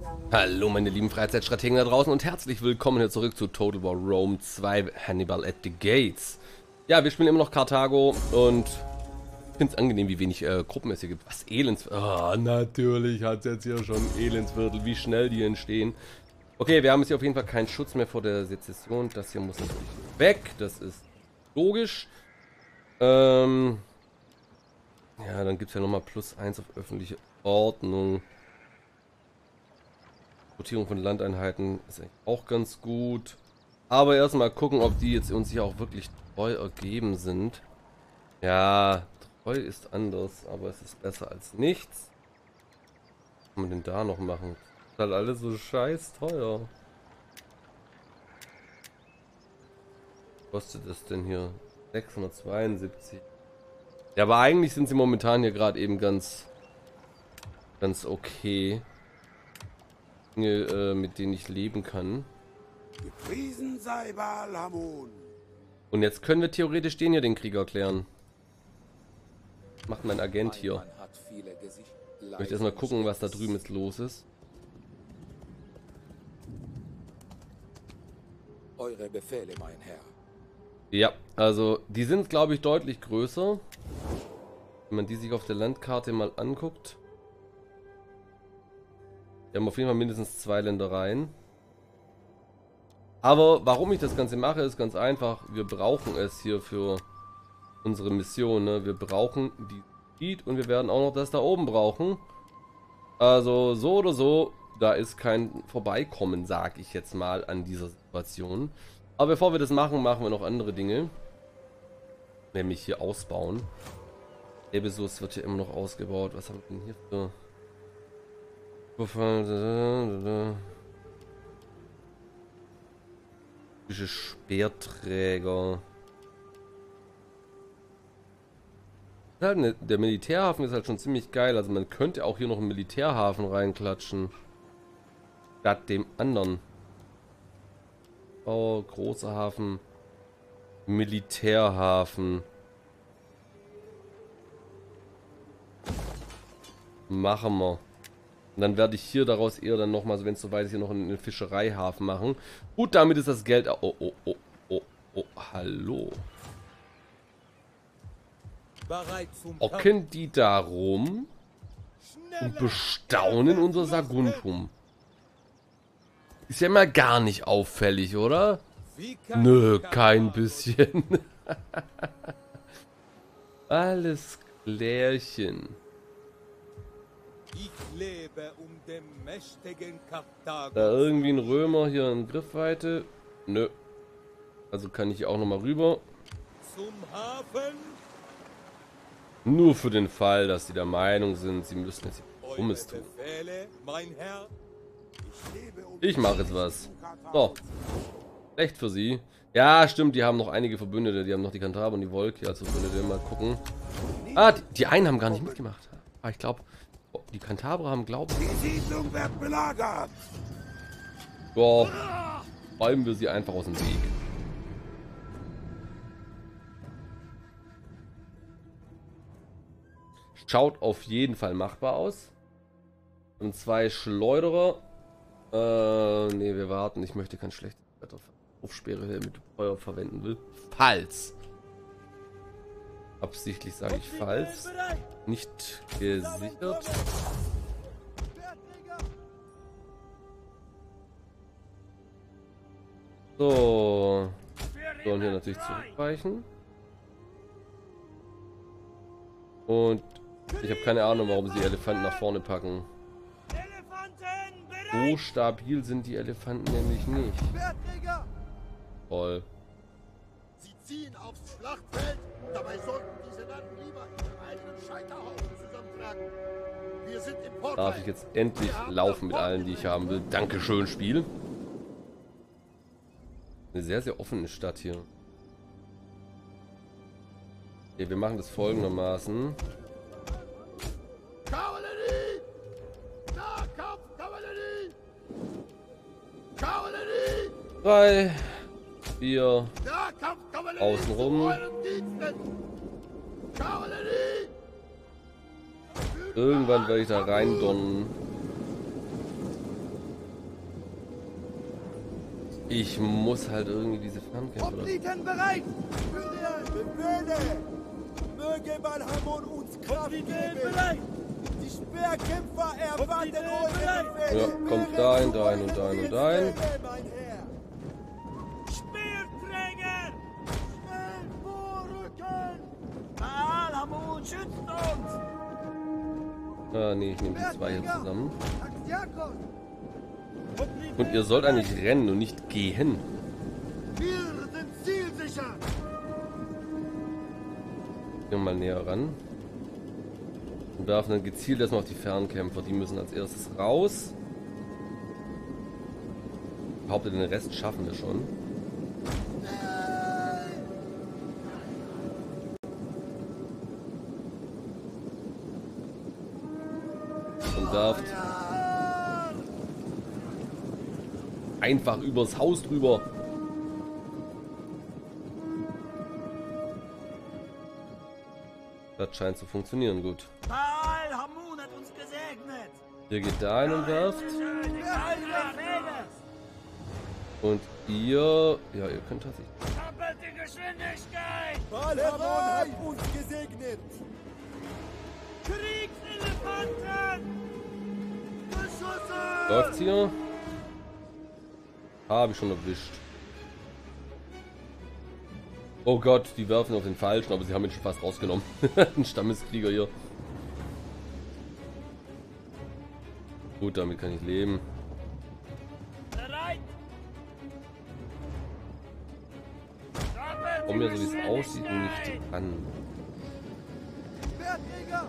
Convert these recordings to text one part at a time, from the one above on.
Hallo meine lieben Freizeitstrategen da draußen und herzlich willkommen hier zurück zu Total War Rome 2 Hannibal at the Gates. Ja, wir spielen immer noch Karthago und ich finde es angenehm, wie wenig Gruppen es hier gibt. Was, Elendsviertel? Ah, natürlich hat es jetzt hier schon Elendsviertel, wie schnell die entstehen. Okay, wir haben jetzt hier auf jeden Fall keinen Schutz mehr vor der Sezession. Das hier muss natürlich weg, das ist logisch. Ja, dann gibt es ja nochmal +1 auf öffentliche Ordnung. Rotierung von Landeinheiten ist eigentlich auch ganz gut. Aber erstmal gucken, ob die jetzt uns hier auch wirklich treu ergeben sind. Ja, treu ist anders, aber es ist besser als nichts. Was kann man denn da noch machen? Das ist halt alles so scheiß teuer. Was kostet das denn hier? 672. Ja, aber eigentlich sind sie momentan hier gerade eben ganz okay. Dinge, mit denen ich leben kann. Gepriesen sei Baal-Hamon. Und jetzt können wir theoretisch den hier den Krieg erklären. Macht mein Agent hier. Ich möchte erstmal gucken, was da drüben jetzt los ist. Eure Befehle, mein Herr. Ja, also die sind, glaube ich, deutlich größer. Wenn man die sich auf der Landkarte mal anguckt. Wir haben auf jeden Fall mindestens 2 Ländereien. Aber warum ich das Ganze mache, ist ganz einfach. Wir brauchen es hier für unsere Mission. Ne? Wir brauchen die Speed und wir werden auch noch das da oben brauchen. Also so oder so, da ist kein Vorbeikommen, sag ich jetzt mal, an dieser Situation. Aber bevor wir das machen, machen wir noch andere Dinge. Nämlich hier ausbauen. Ebenso wird hier immer noch ausgebaut. Was haben wir denn hier für... Speerträger. Der Militärhafen ist halt schon ziemlich geil. Also man könnte auch hier noch einen Militärhafen reinklatschen. Statt dem anderen. Oh, großer Hafen. Militärhafen. Machen wir. Und dann werde ich hier daraus eher dann nochmal, so wenn es soweit ist, hier noch einen Fischereihafen machen. Gut, damit ist das Geld... Oh, hallo. Hocken die da rum und bestaunen unser Saguntum. Ist ja mal gar nicht auffällig, oder? Nö, kein bisschen. Alles klärchen. Ich lebe dem mächtigen Karthago. Da irgendwie ein Römer hier in Griffweite? Nö. Also kann ich auch noch mal rüber. Zum Hafen. Nur für den Fall, dass sie der Meinung sind, sie müssen jetzt Dummes tun. Befehle, mein Herr. Ich mache jetzt was. So. Schlecht für sie. Ja, stimmt, die haben noch einige Verbündete. Die haben noch die Kantaber und die Wolke als Verbündete. Mal gucken. Ah, die einen haben gar nicht mitgemacht. Ah, ich glaube... Oh, die Kantabrer haben glauben. Die Siedlung wird belagert. Boah, räumen wir sie einfach aus dem Weg. Schaut auf jeden Fall machbar aus. Und 2 Schleuderer. Nee, wir warten. Ich möchte kein schlechtes Wetter Aufsperre mit Feuer verwenden will. Falls. Absichtlich sage ich falls. Nicht gesichert. So. Sollen hier natürlich zurückweichen. Und ich habe keine Ahnung, warum sie Elefanten nach vorne packen. So stabil sind die Elefanten nämlich nicht. Toll. Sie ziehen aufs Schlachtfeld, dabei sollten diese Landen lieber ihre eigenen Scheiterhaufen zusammentragen. Wir sind im Vorteil. Darf ich jetzt endlich laufen mit allen, die ich haben will. Dankeschön, Spiel. Eine sehr, sehr offene Stadt hier. Okay, wir machen das folgendermaßen. Kavallerie! Nahkampfkavallerie! Kavallerie! 3, 4, Nahkampfkavallerie! außenrum. Zu euren Diensten! Kavallerie! Irgendwann werde ich da rein donnen. Ich muss halt irgendwie diese Fernkämpfer. Hopliten bereit! Befehle! Möge Balhamon uns Kraft geben! Bereit! Die Speerkämpfer erwarten eure Befehle! Ja, kommt dahin, dahin und dahin und dahin. Mein Herr! Speerträger! Schnell vorrücken! Balhamon schützt uns! Ah, nee, ich nehme die zwei hier zusammen. Axiakos! Und ihr sollt eigentlich rennen und nicht gehen. Wir sind zielsicher! Gehen wir mal näher ran. Und werfen dann gezielt erstmal auf die Fernkämpfer. Die müssen als erstes raus. Ich behaupte, den Rest schaffen wir schon. Und werft einfach übers Haus drüber. Das scheint zu funktionieren gut. Balhamon hat uns gesegnet! Ihr geht da ein und werft. Schöne Befehle! Und ihr... Ja, ihr könnt tatsächlich... Doppelte Geschwindigkeit! Balhamon hat uns gesegnet! Kriegselefanten! Geschosse! Läuft's hier? Habe ich schon erwischt. Oh Gott, die werfen auf den Falschen, aber sie haben ihn schon fast rausgenommen. Ein Stammeskrieger hier. Gut, damit kann ich leben. Bereit! Komm mir so wie es aussieht nicht an. Speerträger!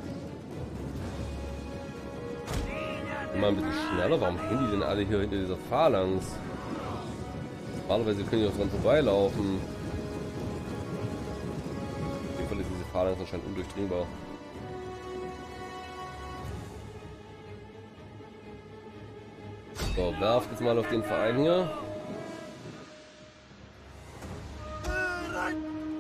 Mal ein bisschen schneller. Warum hängen die denn alle hier hinter dieser Phalanx? Normalerweise können die doch dran vorbeilaufen. Auf jeden Fall ist diese Phalanx anscheinend undurchdringbar. So, werft jetzt mal auf den Verein hier. Bereit!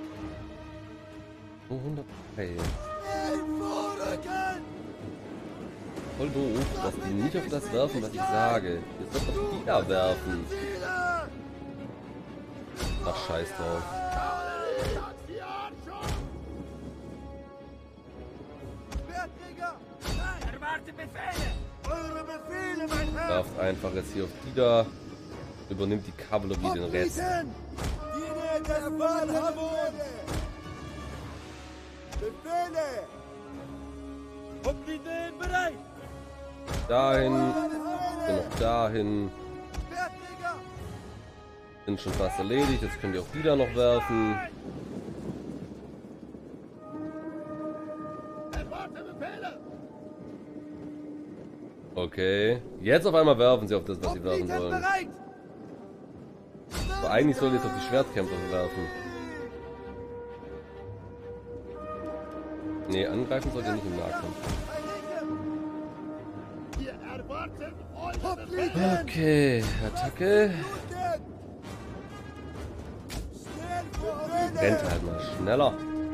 200 Pfeil. Schnell vorrücken! Voll doof, dass die nicht auf das werfen, was ich sage. Ihr sollt auf die da werfen. Ziele! Ach, scheiß drauf. Kavallerie! Die Anschau! Speerträger! Erwarte Befehle! Eure Befehle, mein Herr! Werft einfach jetzt hier auf die da. Übernimmt die Kavallerie den Rest. Hopliten! Diener des Balhamon! Befehle! Hopliten bereit! Dahin. Dann noch dahin. Speerträger! Sind schon fast erledigt. Jetzt könnt ihr auch die da noch werfen. Erwarte Befehle! Okay. Jetzt auf einmal werfen sie auf das, was sie werfen Hopliten sollen. bereit! Aber eigentlich soll jetzt auf die Schwertkämpfer werfen. Nee, angreifen sollt ihr nicht im Nahkampf. Wir erwarten eure Befehle! Hopliten! Okay, Attacke. Schnell Befehle! Rennt halt mal schneller.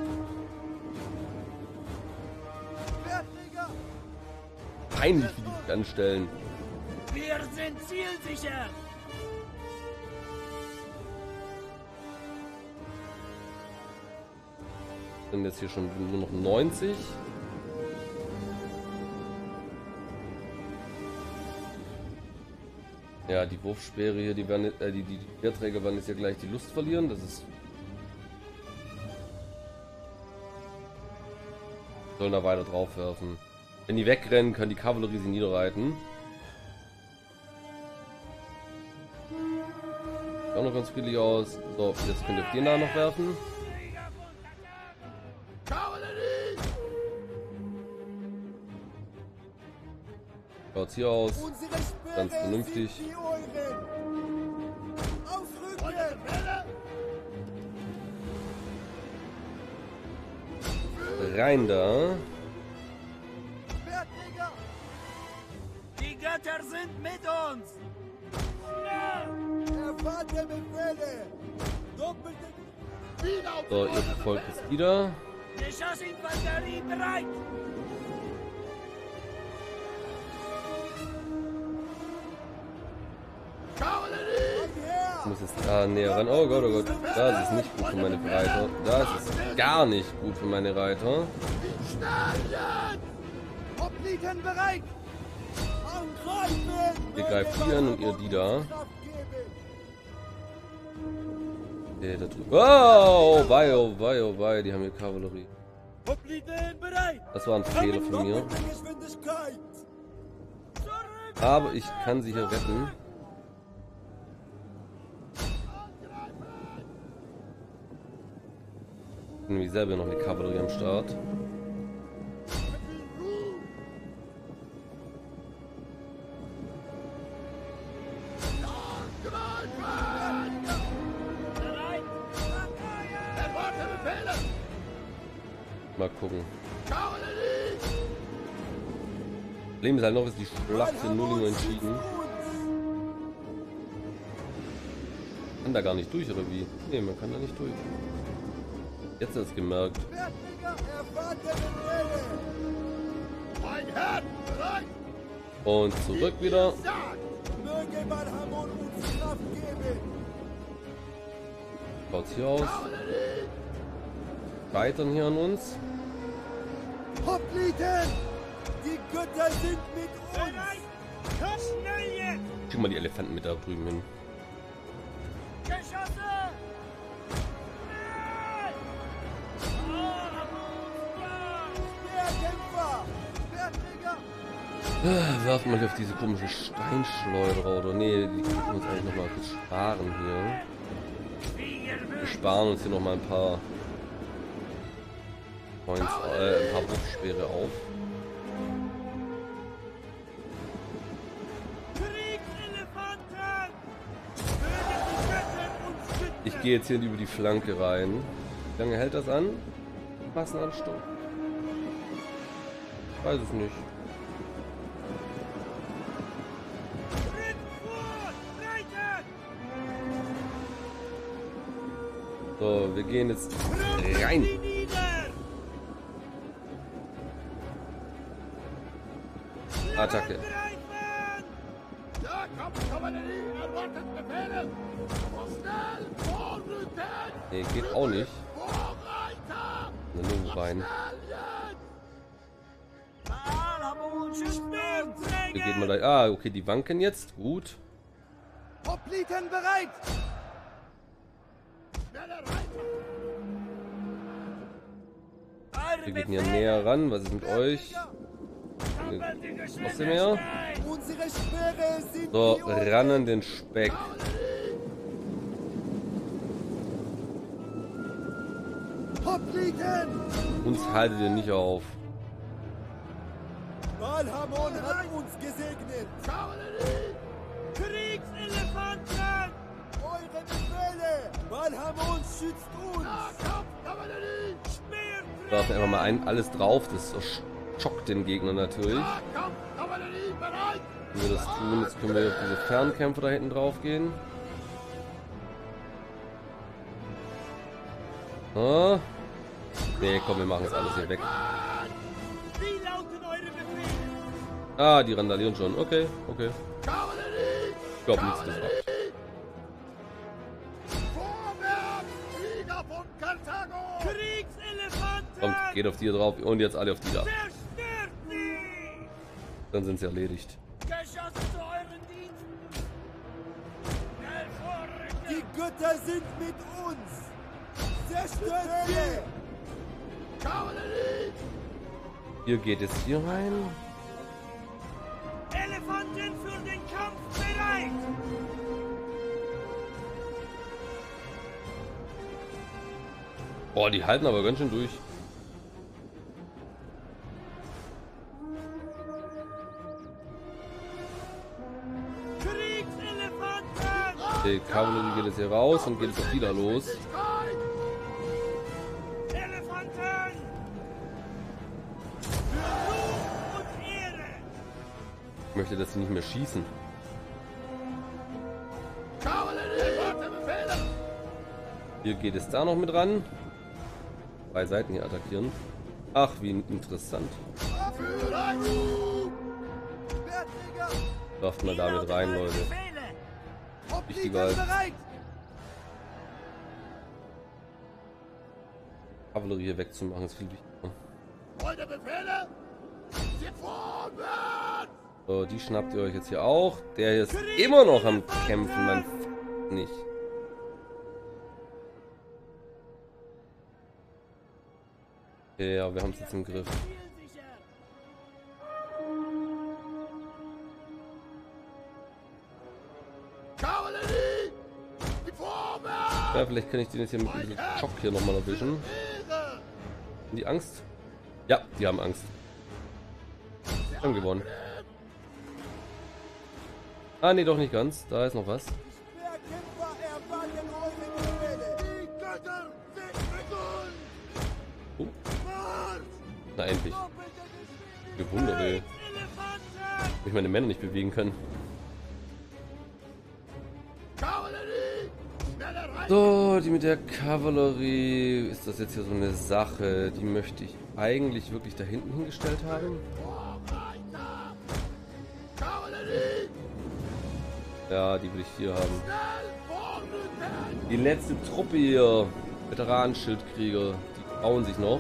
Speerträger! Peinlich, wie die sich anstellen. Wir sind zielsicher! Sind jetzt hier schon nur noch 90. Ja, die Wurfspeere hier, die werden, die Speerträger werden jetzt ja gleich die Lust verlieren. Das ist. Sollen da weiter drauf werfen. Wenn die wegrennen, kann die Kavallerie sie niederreiten. Sieht auch noch ganz friedlich aus. So, jetzt könnt ihr auf den da noch werfen. Kavallerie! Schaut's hier aus. Unsere Speere Ganz vernünftig. sind die euren! Eure Ausrücken! Befehle! Rein da. Speerträger! Die Götter sind mit uns! Schnell! Erwarte Befehle! Doppelte Wieder auf So, ihr verfolgt es wieder. Geschossinfanterie bereit! Kavallerie! Komm her! muss jetzt da näher ran. Oh Gott, oh Gott. Das ist nicht gut für meine Reiter. Das ist gar nicht gut für meine Reiter. Hopliten bereit! Angreifen! Ihr greift die an und ihr die da. Kraft geben! Der da drüben. Oh, oh wei, die haben hier Kavallerie. Hopliten bereit! Das war ein Fehler von mir. Doppelte Geschwindigkeit! Aber ich kann sie hier retten. Ich bin nämlich selber noch eine Kavallerie am Start. Mal gucken. Problem ist halt noch, ist die Schlacht in Nullinger entschieden. Kann da gar nicht durch, oder wie? Ne, man kann da nicht durch. Jetzt hat es gemerkt. Erfahrt der Befehle! Mein Herr, bereit! Und zurück wieder. Möge Valhamon uns Kraft geben! Schaut's hier aus. Scheitern hier an uns. Hopliten! Die Götter sind mit uns! Schnell jetzt! Schick mal die Elefanten mit da drüben hin. Geschosse! Speerkämpfer! Speerträger! Werfen wir auf diese komischen Steinschleuderer oder nee, die können wir uns eigentlich noch mal kurz sparen hier. Wir sparen uns hier noch mal ein paar Points, ein paar Wurfspeere auf. Ich gehe jetzt hier über die Flanke rein. Wie lange hält das an? Massenansturm? Weiß es nicht. So, wir gehen jetzt rein. Attacke. Ja, kommt, Kavallerie, erwartet Befehle! Schnell, vorrücken! Nee, geht auch nicht. Vorreiter! Na, nur rein. Hier geht mal da. Ah, okay, die wanken jetzt. Gut. Hopliten bereit! Schneller Reiter! Wir gehen hier näher ran. Was ist mit euch? Was sind wir? Unsere Speere sind So, wie uns. ran an den Speck. Hopliten! Uns haltet ihr nicht auf. Valhamon hat uns gesegnet! Kriegselefanten! Eure Befehle! Valhamon schützt uns! Da werfen einfach mal alles drauf. Das schockt den Gegner natürlich. Wenn wir das tun, jetzt können wir auf diese Fernkämpfer da hinten drauf gehen. Ah. Nee, komm, wir machen es alles hier weg. Wie lauten eure Befehle? Ah, die randalieren schon. Okay, okay. Ich glaube nichts gesagt. Kriegselefanten! Kommt, geht auf die drauf und jetzt alle auf die da. Zerstört sie! Dann sind sie erledigt. Geschosse zu euren Diensten! Schnell vorrücken! Die Götter sind mit uns! Zerstört sie! Hier geht es hier rein. Elefanten für den Kampf bereit! Boah, die halten aber ganz schön durch. Kriegselefanten! Die Kavallerie geht jetzt hier raus und geht jetzt auch wieder los. Elefanten! Für Ruhm und Ehre! Ich möchte, dass sie nicht mehr schießen. Hier geht es da noch mit ran. Bei Seiten hier attackieren. Ach, wie interessant. Läuft mal damit rein, Leute. Befehle! Wichtiger als bereit! Kavallerie hier wegzumachen, ist viel wichtiger. Wollt ihr Befehle? Sie vorwärts! So, die schnappt ihr euch jetzt hier auch. Der hier ist immer noch am Kämpfen, man nicht. Ja, wir haben es jetzt im Griff. Kavallerie! Sie vorwärts! Ja, vielleicht kann ich den jetzt hier mit diesem Schock hier nochmal erwischen. Haben die Angst? Ja, die haben Angst. Wir haben gewonnen. Ah, nee, doch nicht ganz. Da ist noch was. Speerkämpfer erwarten eure Befehle. Die Götter sind mit uns! Oh, Marsch! na endlich. Gewundert, ey. Ich meine Männer nicht bewegen können. Kavallerie! Schneller rein! So, die mit der Kavallerie. Ist das jetzt hier so eine Sache? Die möchte ich eigentlich wirklich da hinten hingestellt haben. Vorreiter! Kavallerie! Ja, die will ich hier haben. Schnell vorrücken! Die letzte Truppe hier. Veteranenschildkrieger. Die trauen sich noch.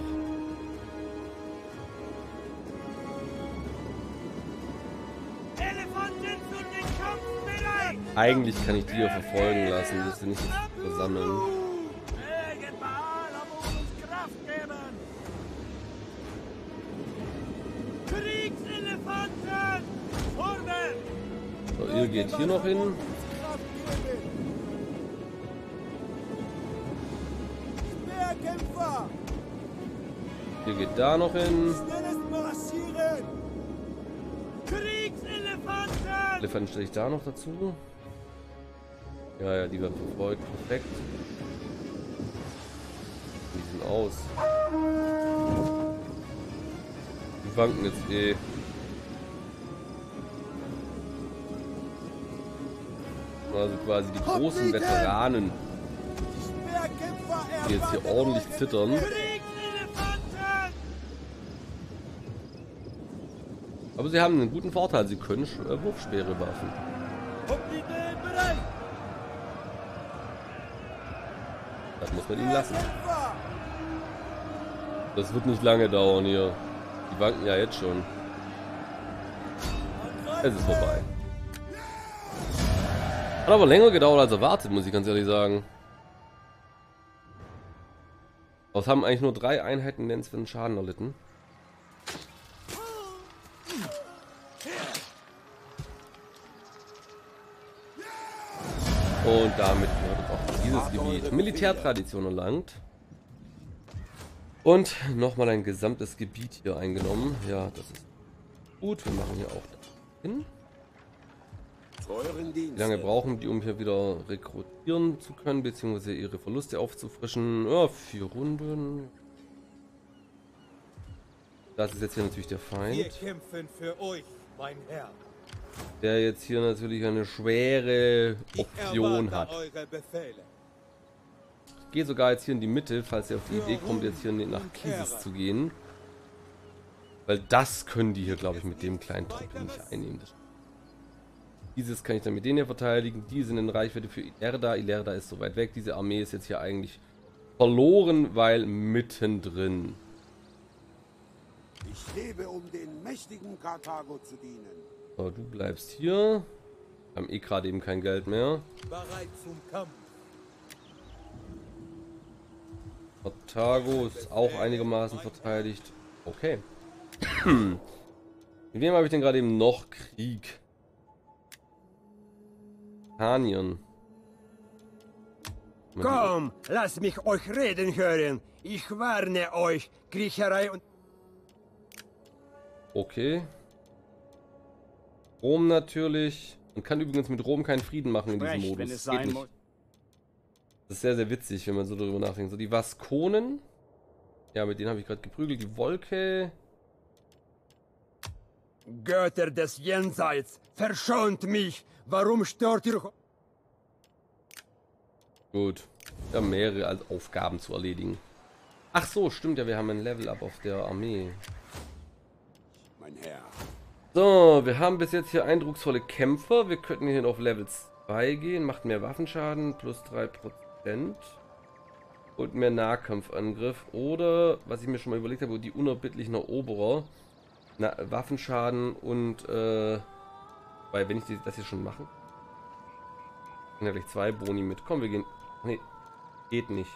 Elefanten zu den Kampf bereit! Eigentlich kann ich die hier verfolgen lassen. Die sind nicht versammeln. Möge Baal auf uns Kraft geben! Kriegselefanten! Vorwärts! So, ihr geht hier noch hin. Kraft geben. Speerkämpfer! Ihr geht da noch hin. Schnelles Marschieren! Kriegselefanten! Elefanten stelle ich da noch dazu. Ja, ja, die werden verfolgt. Perfekt. Die sind aus. Die wanken jetzt eh. Also quasi die großen Veteranen, Die Speerkämpfer die jetzt hier ordentlich zittern. Kriegselefanten! Aber sie haben einen guten Vorteil. Sie können Wurfspeere werfen. Kopien bereit! Das muss man ihnen lassen. Speerkämpfer! Das wird nicht lange dauern hier. Die wanken ja jetzt schon. Es ist vorbei. Hat aber länger gedauert als erwartet, muss ich ganz ehrlich sagen. Aber es haben eigentlich nur 3 Einheiten nennenswerten Schaden erlitten. Und damit wird auch dieses Gebiet Militärtradition erlangt. Und nochmal ein gesamtes Gebiet hier eingenommen. Ja, das ist gut. Wir machen hier auch hin. Wie lange brauchen die, um hier wieder rekrutieren zu können, beziehungsweise ihre Verluste aufzufrischen? Ja, 4 Runden. Das ist jetzt hier natürlich der Wir Feind, kämpfen für euch, mein Herr. der jetzt hier natürlich eine schwere Ich Option erwarte hat. eure Befehle. Ich gehe sogar jetzt hier in die Mitte, falls ihr auf die Idee kommt, jetzt hier nach Kisis zu gehen. Weil das können die hier, glaube ich, mit dem kleinen Truppe nicht einnehmen. Dieses kann ich dann mit denen hier verteidigen. Die sind in Reichweite für Ilerda. Ilerda ist so weit weg. Diese Armee ist jetzt hier eigentlich verloren, weil mittendrin. Ich lebe, um den mächtigen Karthago zu dienen. So, du bleibst hier. Wir haben eh gerade eben kein Geld mehr. Bereit zum Kampf. Karthago ist auch einigermaßen verteidigt. Okay. Mit wem habe ich denn gerade eben noch Krieg? Spanien. Komm, lasst mich euch reden hören. Ich warne euch, Griecherei und... Okay. Rom natürlich. Man kann übrigens mit Rom keinen Frieden machen in diesem Sprech, Modus. wenn es Das sein geht muss. nicht. Das ist sehr, sehr witzig, wenn man so darüber nachdenkt. So, die Vaskonen. Ja, mit denen habe ich gerade geprügelt. Die Wolke. Götter des Jenseits, verschont mich! Warum stört ihr... Gut. Wir haben mehrere Aufgaben zu erledigen. Ach so, stimmt ja, wir haben ein Level-Up auf der Armee. Mein Herr. So, wir haben bis jetzt hier eindrucksvolle Kämpfer. Wir könnten hier auf Level 2 gehen. Macht mehr Waffenschaden, plus 3%. und mehr Nahkampfangriff. Oder, was ich mir schon mal überlegt habe, die unerbittlichen Eroberer. Waffenschaden und, weil wenn ich das hier schon mache, dann ja gleich 2 Boni mit. Komm, wir gehen. Nee, geht nicht.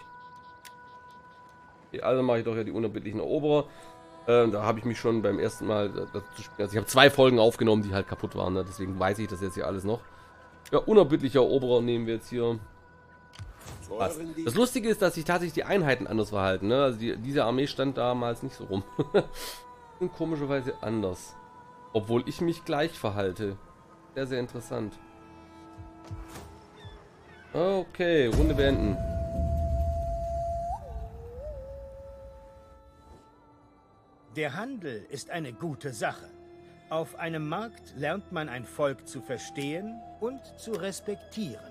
Okay, also mache ich doch ja die unerbittlichen Eroberer. Da habe ich mich schon beim ersten Mal dazu spielen. Also ich habe 2 Folgen aufgenommen, die halt kaputt waren. Ne? Deswegen weiß ich das jetzt hier alles noch. Ja, unerbittlicher Eroberer nehmen wir jetzt hier. Was? Das Lustige ist, dass sich tatsächlich die Einheiten anders verhalten. Ne? Also diese Armee stand damals nicht so rum. Sind komischerweise anders. Obwohl ich mich gleich verhalte. Sehr, sehr interessant. Okay, Runde beenden. Der Handel ist eine gute Sache. Auf einem Markt lernt man ein Volk zu verstehen und zu respektieren.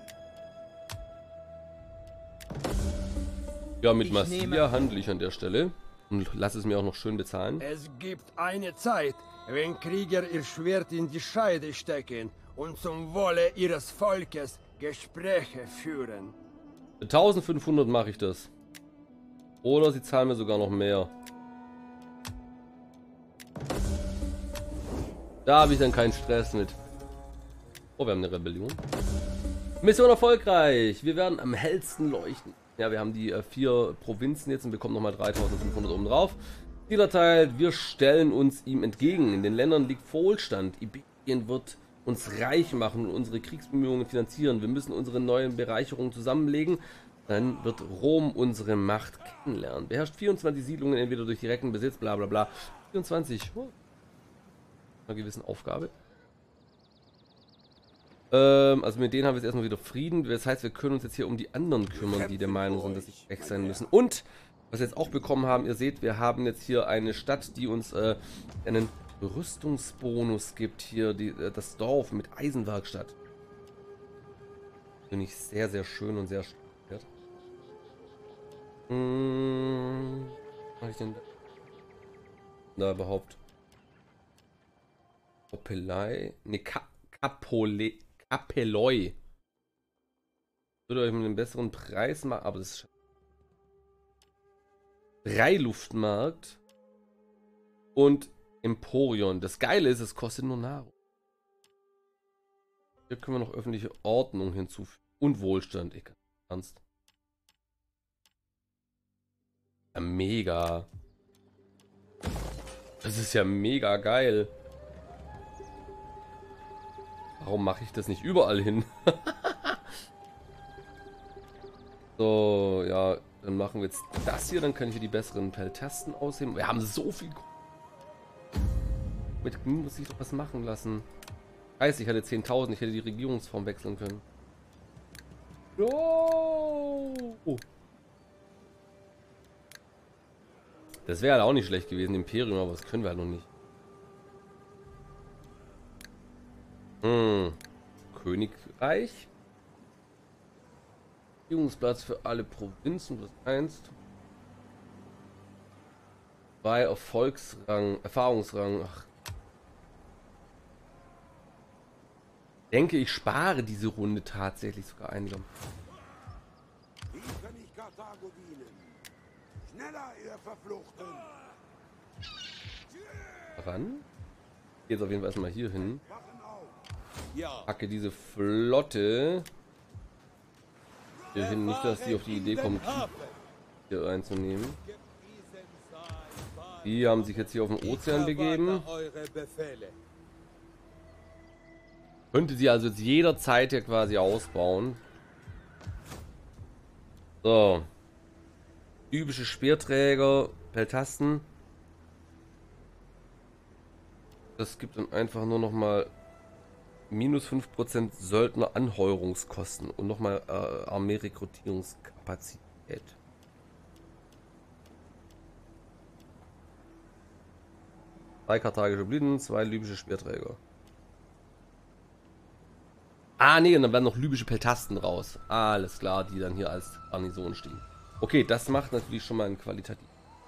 Ja, mit Massilia handle ich an der Stelle. Und lass es mir auch noch schön bezahlen. Es gibt eine Zeit, wenn Krieger ihr Schwert in die Scheide stecken und zum Wohle ihres Volkes Gespräche führen. 1500 mache ich das. Oder sie zahlen mir sogar noch mehr. Da habe ich dann keinen Stress mit. Oh, wir haben eine Rebellion. Mission erfolgreich. Wir werden am hellsten leuchten. Ja, wir haben die 4 Provinzen jetzt und bekommen nochmal 3500 oben drauf. Ziel erteilt, wir stellen uns ihm entgegen. In den Ländern liegt Wohlstand. Iberien wird uns reich machen und unsere Kriegsbemühungen finanzieren. Wir müssen unsere neuen Bereicherungen zusammenlegen. Dann wird Rom unsere Macht kennenlernen. Beherrscht 24 Siedlungen, entweder durch direkten Besitz, bla bla bla. 24. Oh. Einer gewissen Aufgabe. Also mit denen haben wir jetzt erstmal wieder Frieden. Das heißt, wir können uns jetzt hier um die anderen kümmern, die der Meinung sind, dass sie weg sein müssen. Und, was wir jetzt auch bekommen haben, ihr seht, wir haben jetzt hier eine Stadt, die uns einen Rüstungsbonus gibt. Hier das Dorf mit Eisenwerkstatt. Finde ich sehr, sehr schön und sehr wert. Was mache ich denn da überhaupt? Popelei? Ne, Kapeloi. Würde euch mit einem besseren Preis machen, aber das ist Freiluftmarkt und Emporion. Das Geile ist, es kostet nur Nahrung. Hier können wir noch öffentliche Ordnung hinzufügen und Wohlstand. Ich kann ernst. Ja, mega. Das ist ja mega geil. Warum mache ich das nicht überall hin? So, ja, dann machen wir jetzt das hier. Dann kann ich hier die besseren Peltasten ausheben. Wir haben so viel. Mit muss ich doch was machen lassen. Scheiße, ich hatte 10.000. Ich hätte die Regierungsform wechseln können. Oh. Das wäre halt auch nicht schlecht gewesen, Imperium, aber das können wir halt noch nicht. Königreich. Regierungsplatz für alle Provinzen, plus 1. 2 Erfahrungsrang. Ach. Ich denke, ich spare diese Runde tatsächlich sogar ein. Wie kann ich Karthago dienen? Schneller, ihr Verfluchten! Ran. Jetzt auf jeden Fall erstmal hier hin. Ja. Packe diese Flotte hier hin. Nicht, dass die auf die Idee kommen, hier einzunehmen. Die haben sich jetzt hier auf den Ozean begeben. Könnte sie also jetzt jederzeit hier quasi ausbauen. So. Typische Speerträger, Peltasten. Das gibt dann einfach nur noch mal minus 5% Söldner Anheuerungskosten und nochmal Armee-Rekrutierungskapazität. Drei karthagische Blüten, 2 libysche Speerträger. Ah, nee, und dann werden noch libysche Peltasten raus. Alles klar, die dann hier als Garnison stehen. Okay, das macht natürlich schon mal ein qualitativ.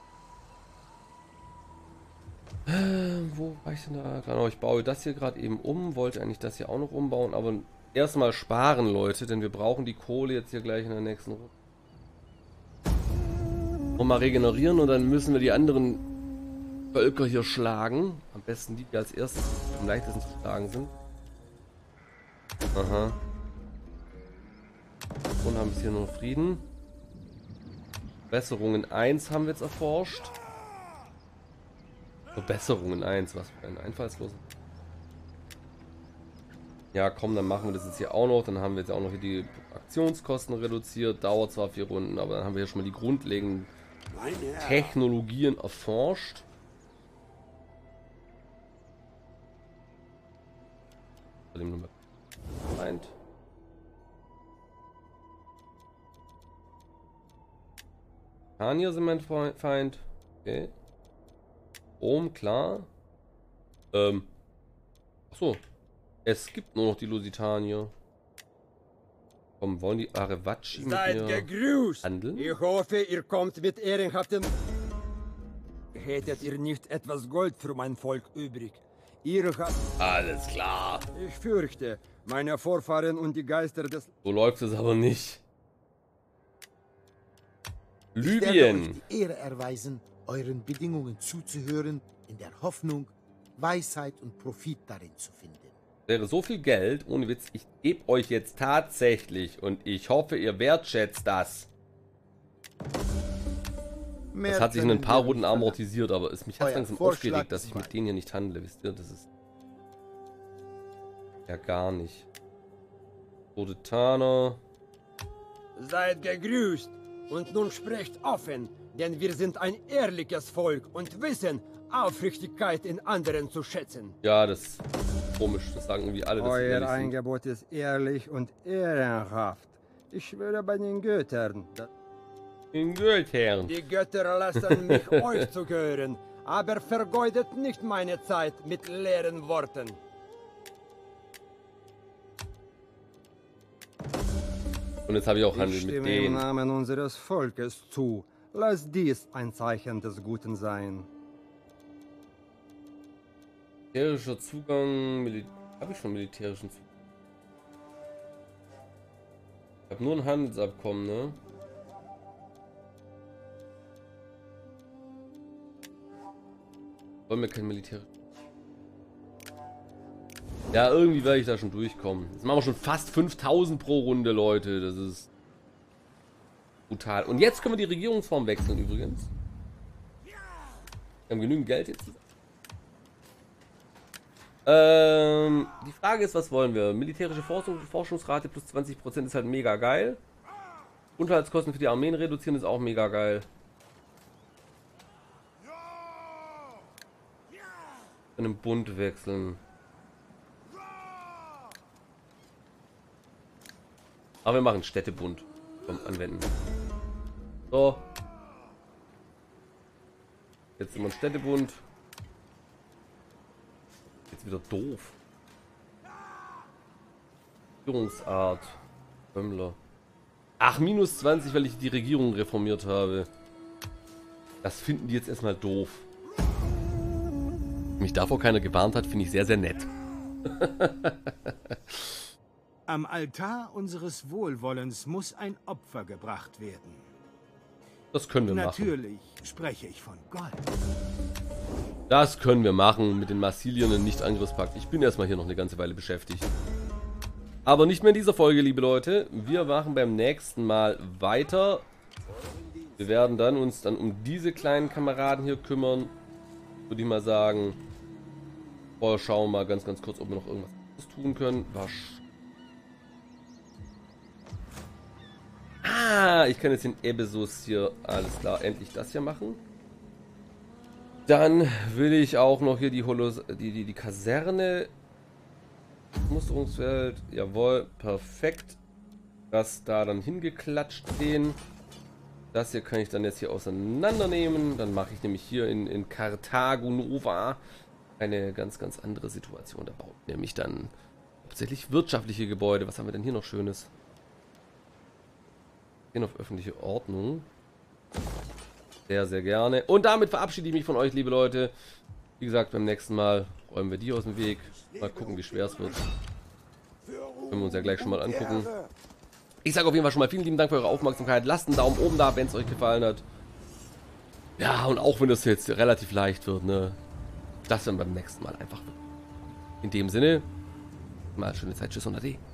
Wo war ich denn da? Genau, ich baue das hier gerade eben um. Wollte eigentlich das hier auch noch umbauen, aber erstmal sparen, Leute, denn wir brauchen die Kohle jetzt hier gleich in der nächsten Runde. Nochmal regenerieren und dann müssen wir die anderen Völker hier schlagen. Am besten die als erstes am leichtesten zu schlagen sind. Aha. Und haben wir hier nur Frieden. Verbesserungen 1 haben wir jetzt erforscht. Verbesserungen 1, was für ein einfallsloser. Ja, komm, dann machen wir das jetzt hier auch noch. Dann haben wir jetzt auch noch hier die Aktionskosten reduziert. Dauert zwar 4 Runden, aber dann haben wir hier schon mal die grundlegenden Technologien erforscht. Feind. Hier sind mein Feind. Okay. Rom, klar. Achso. Es gibt nur noch die Lusitanier. Komm, wollen die Arevaci mit mir gegrüßt. handeln? Ich hoffe, ihr kommt mit ehrenhaften... Hättet ihr nicht etwas Gold für mein Volk übrig? Ihr habt... Alles klar. Ich fürchte, meine Vorfahren und die Geister des... So läuft es aber nicht. Ich werde euch Libyen. die Ehre erweisen, euren Bedingungen zuzuhören, in der Hoffnung, Weisheit und Profit darin zu finden. Wäre so viel Geld, ohne Witz, ich gebe euch jetzt tatsächlich und ich hoffe, ihr wertschätzt das. Das hat sich in ein paar Runden amortisiert, aber mich hat Euer langsam Vorschlag aufgeregt, dass ist ich mit weit. denen hier nicht handle, wisst ihr? Das ist ja gar nicht. Rodetaner. Seid gegrüßt und nun sprecht offen, denn wir sind ein ehrliches Volk und wissen, Aufrichtigkeit in anderen zu schätzen. Ja, das ist komisch, das sagen irgendwie alle, dass sie Euer ehrlich sind. Angebot ist ehrlich und ehrenhaft. Ich schwöre bei den Göttern. In Göttern. Die Götter lassen mich euch zu hören, aber vergeudet nicht meine Zeit mit leeren Worten. Und jetzt habe ich auch Ich Handel mit stimme im denen. Namen unseres Volkes zu. Lass dies ein Zeichen des Guten sein. Militärischer Zugang. Habe ich schon militärischen Zugang? Ich habe nur ein Handelsabkommen, ne? Wollen wir kein Militär. Ja, irgendwie werde ich da schon durchkommen. Jetzt machen wir schon fast 5000 pro Runde, Leute. Das ist brutal. Und jetzt können wir die Regierungsform wechseln übrigens. Wir haben genügend Geld jetzt. Die Frage ist, was wollen wir? Militärische Forschungsrate plus 20% ist halt mega geil. Unterhaltskosten für die Armeen reduzieren ist auch mega geil. Einen Bund wechseln. Aber wir machen Städtebund. Komm, anwenden. So. Jetzt sind wir ein Städtebund. Jetzt wieder doof. Führungsart. Bömmler. Ach, minus 20, weil ich die Regierung reformiert habe. Das finden die jetzt erstmal doof. Mich davor keiner gewarnt hat, finde ich sehr, sehr nett. Am Altar unseres Wohlwollens muss ein Opfer gebracht werden. Das können wir machen. Natürlich spreche ich von Gold. Das können wir machen mit den Massilien und Nicht-Angriffspakt. Ich bin erstmal hier noch eine ganze Weile beschäftigt. Aber nicht mehr in dieser Folge, liebe Leute. Wir machen beim nächsten Mal weiter. Wir werden dann uns dann um diese kleinen Kameraden hier kümmern. Würde ich mal sagen. Vorher schauen wir mal ganz kurz, ob wir noch irgendwas tun können. Ich kann jetzt den Ebesus hier, alles klar, endlich das hier machen. Dann will ich auch noch hier die Kaserne. Musterungsfeld, jawohl, perfekt. Das da dann hingeklatscht sehen. Das hier kann ich dann jetzt hier auseinandernehmen. Dann mache ich nämlich hier in Karthago Nova eine ganz andere Situation. Da baut nämlich dann hauptsächlich wirtschaftliche Gebäude. Was haben wir denn hier noch Schönes? Gehen auf öffentliche Ordnung. Sehr, sehr gerne. Und damit verabschiede ich mich von euch, liebe Leute. Wie gesagt, beim nächsten Mal räumen wir die aus dem Weg. Mal gucken, wie schwer es wird. Können wir uns ja gleich schon mal angucken. Ich sage auf jeden Fall schon mal vielen lieben Dank für eure Aufmerksamkeit. Lasst einen Daumen oben da, wenn es euch gefallen hat. Ja, und auch wenn das jetzt relativ leicht wird, ne? Das dann beim nächsten Mal einfach. In dem Sinne, mal schöne Zeit, tschüss und ade.